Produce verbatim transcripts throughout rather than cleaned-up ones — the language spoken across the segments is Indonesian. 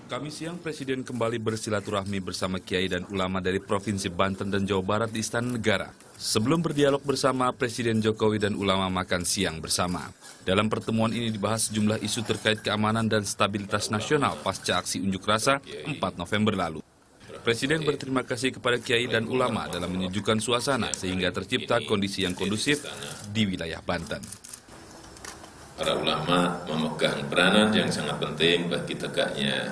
Kamis siang, Presiden kembali bersilaturahmi bersama kiai dan ulama dari Provinsi Banten dan Jawa Barat di Istana Negara. Sebelum berdialog bersama, Presiden Jokowi dan ulama makan siang bersama. Dalam pertemuan ini dibahas sejumlah isu terkait keamanan dan stabilitas nasional pasca aksi unjuk rasa empat November lalu. Presiden berterima kasih kepada kiai dan ulama dalam menyejukkan suasana sehingga tercipta kondisi yang kondusif di wilayah Banten. Para ulama memegang peranan yang sangat penting bagi tegaknya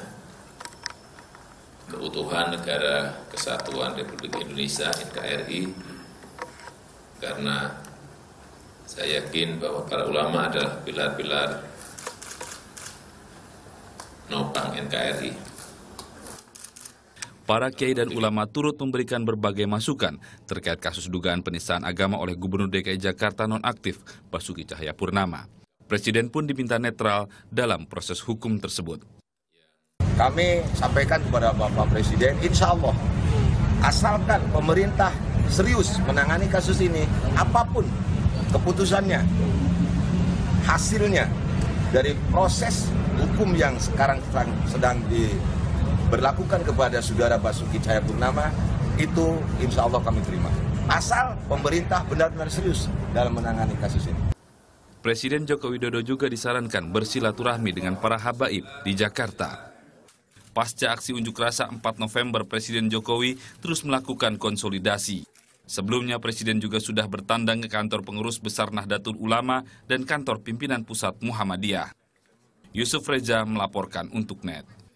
keutuhan negara kesatuan Republik Indonesia N K R I, karena saya yakin bahwa para ulama adalah pilar-pilar nopang N K R I. Para kiai dan ulama turut memberikan berbagai masukan terkait kasus dugaan penistaan agama oleh Gubernur D K I Jakarta nonaktif Basuki Cahayapurnama. Presiden pun diminta netral dalam proses hukum tersebut. Kami sampaikan kepada Bapak Presiden, insya Allah, asalkan pemerintah serius menangani kasus ini, apapun keputusannya, hasilnya dari proses hukum yang sekarang sedang diberlakukan kepada Saudara Basuki Cahayapurnama, itu insya Allah kami terima. Asal pemerintah benar-benar serius dalam menangani kasus ini. Presiden Joko Widodo juga disarankan bersilaturahmi dengan para habaib di Jakarta. Pasca aksi unjuk rasa empat November, Presiden Jokowi terus melakukan konsolidasi. Sebelumnya, Presiden juga sudah bertandang ke kantor pengurus besar Nahdlatul Ulama dan kantor pimpinan pusat Muhammadiyah. Yusuf Reza melaporkan untuk N E T.